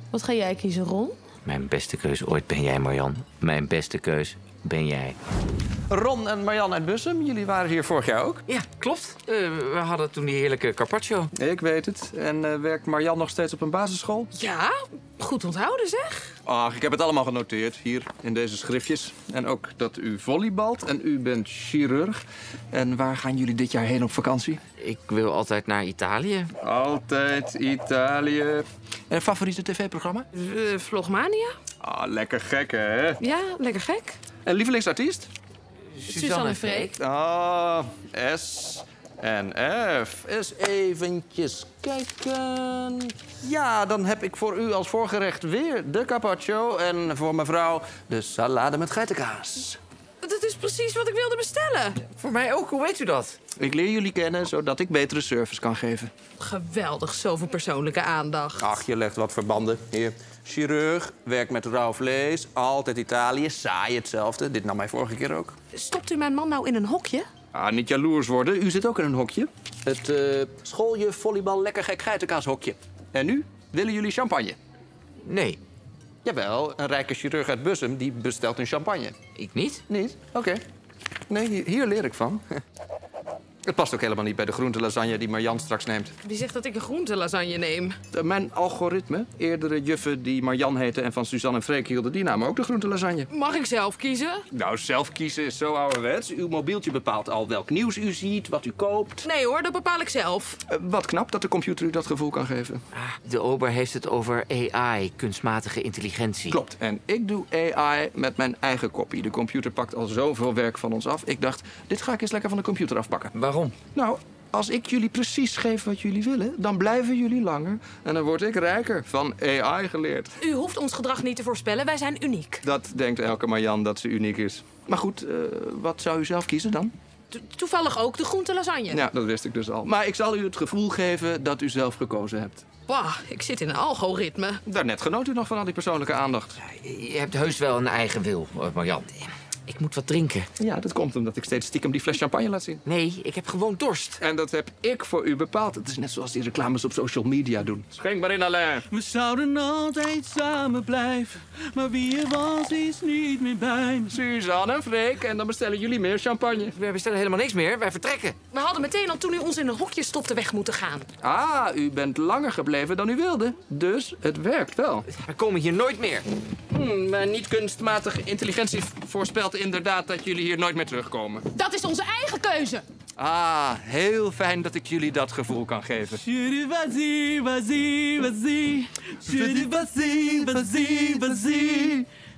Wat ga jij kiezen, Ron? Mijn beste keus ooit ben jij, Marjan. Mijn beste keus ben jij. Ron en Marjan uit Bussum, jullie waren hier vorig jaar ook? Ja, klopt. We hadden toen die heerlijke carpaccio. Ik weet het. En werkt Marjan nog steeds op een basisschool? Ja, goed onthouden zeg. Ach, ik heb het allemaal genoteerd, hier in deze schriftjes. En ook dat u volleybalt en u bent chirurg. En waar gaan jullie dit jaar heen op vakantie? Ik wil altijd naar Italië. Altijd Italië. En een favoriete tv-programma? Vlogmania? Ah, lekker gek, hè? Ja, lekker gek. En lievelingsartiest? Suzanne Freek. Ah, S en F. Eens eventjes kijken. Ja, dan heb ik voor u als voorgerecht weer de carpaccio. En voor mevrouw de salade met geitenkaas. Dat is precies wat ik wilde bestellen. Voor mij ook, hoe weet u dat? Ik leer jullie kennen, zodat ik betere service kan geven. Geweldig, zoveel persoonlijke aandacht. Ach, je legt wat verbanden. Hier, chirurg, werkt met rauw vlees, altijd Italië, saai hetzelfde. Dit nam mij vorige keer ook. Stopt u mijn man nou in een hokje? Ah, niet jaloers worden, u zit ook in een hokje. Het schooljuf volleybal lekker gek geitenkaashokje. En nu willen jullie champagne? Nee, Jawel, een rijke chirurg uit Bussum die bestelt een champagne. ik niet. Niet? Oké. Nee, hier leer ik van. Het past ook helemaal niet bij de groentelasagne die Marjan straks neemt. Wie zegt dat ik een groentelasagne neem? Mijn algoritme, eerdere juffen die Marjan heten en van Suzanne en Freek hielden, die namen ook de groentelasagne. Mag ik zelf kiezen? Nou, zelf kiezen is zo ouderwets. Uw mobieltje bepaalt al welk nieuws u ziet, wat u koopt. Nee hoor, dat bepaal ik zelf. Wat knap dat de computer u dat gevoel kan geven. De ober heeft het over AI, kunstmatige intelligentie. Klopt. En ik doe AI met mijn eigen kopie. De computer pakt al zoveel werk van ons af. Ik dacht, dit ga ik eens lekker van de computer afpakken. Waarom? Nou, als ik jullie precies geef wat jullie willen, dan blijven jullie langer. En dan word ik rijker. Van AI geleerd. U hoeft ons gedrag niet te voorspellen, wij zijn uniek. Dat denkt elke Marjan dat ze uniek is. Maar goed, wat zou u zelf kiezen dan? Toevallig ook de groentelasagne. Ja, dat wist ik dus al. Maar ik zal u het gevoel geven dat u zelf gekozen hebt. Wauw, ik zit in een algoritme. Daarnet genoot u nog van al die persoonlijke aandacht. Je hebt heus wel een eigen wil, Marjan. Ik moet wat drinken. Ja, dat komt omdat ik steeds stiekem die fles champagne laat zien. Nee, ik heb gewoon dorst. En dat heb ik voor u bepaald. Het is net zoals die reclames op social media doen. Schenk maar in, Alain. We zouden altijd samen blijven, maar wie er was is niet meer bij me. Suzanne en Freek. En dan bestellen jullie meer champagne. We bestellen helemaal niks meer, wij vertrekken. We hadden meteen al toen u ons in een hokje stopte weg moeten gaan. Ah, u bent langer gebleven dan u wilde. Dus het werkt wel. We komen hier nooit meer. Mijn niet kunstmatige intelligentie voorspelt inderdaad dat jullie hier nooit meer terugkomen. Dat is onze eigen keuze. Ah, heel fijn dat ik jullie dat gevoel kan geven. Vas-y, vas-y, vas-y. Vas-y, vas-y, vas-y.